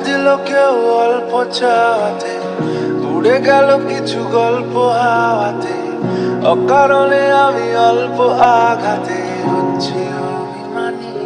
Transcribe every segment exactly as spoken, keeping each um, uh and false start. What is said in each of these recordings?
দিল কেউ অল্প চাওয়াতে, উড়ে গেল কিছু গল্প হাওয়াতে, অকারণে আমি অল্প আঘাতে হচ্ছি অভিমানী।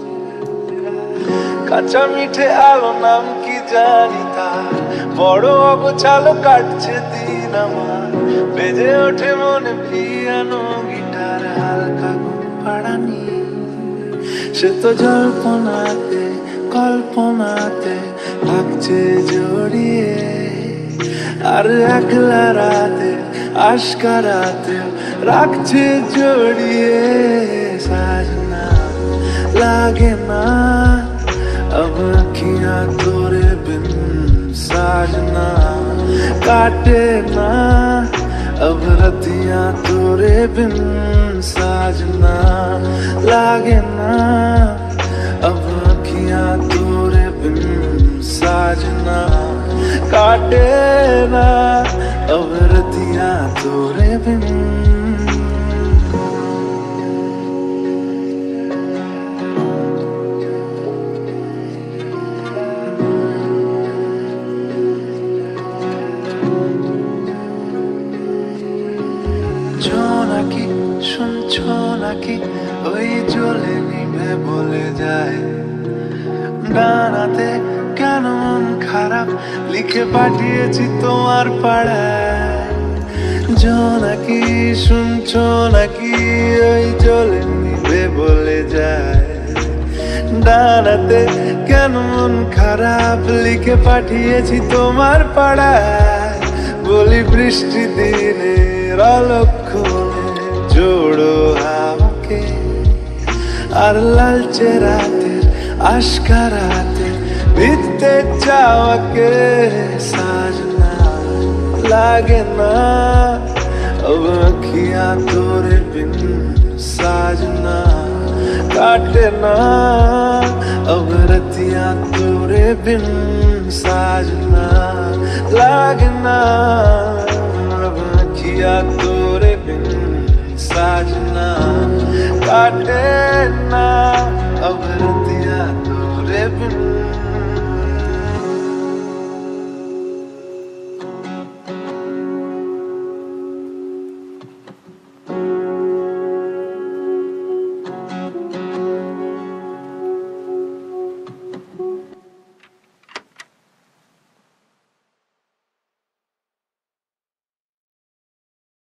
কাঁচা মিঠে আলো নাম কি জানি তার, বড় অগোছালো কাটছে দিন আমার, বেজে ওঠে মনে পিয়ানো গিটার হালকা ঘুম পাড়ানি। সে তো জল্পনাতে কল্পনাতে থাকছে জড়িয়ে, আর একলা রাতে আশকারাতে রাখছে জড়িয়ে। সাजना लागे ना अब अखियां तोरे बिन, साजना काटे ना अब रतियां तोरे बिन, साजना लागे ना अब अखियां तोरे बिन, साजना काटे ना अब रतियां तोरे बिन। নাকি শুনছো নাকি ওই জ্বলে নিভে বলে যায়, ডানাতে কেন মন খারাপ লিখে পাঠিয়েছি তোমার পাড়ায়। জোনাকি শুনছো নাকি ওই জ্বলে নিভে বলে যায়, ডানাতে কেন মন খারাপ লিখে পাঠিয়েছি তোমার পাড়ায়। বলি বৃষ্টি দিনের অলক্ষণে জোড়ো হাওয়াকে, আর লালচে রাতের আশকারাতে ভিজতে চাওয়াকে। साजना लागे ना अब अखियां तोरे बिन, साजना काटे ना अब रतियां तोरे बिन, साजना लागे ना अब अखियां तोरे बिन, साजना काटे ना अब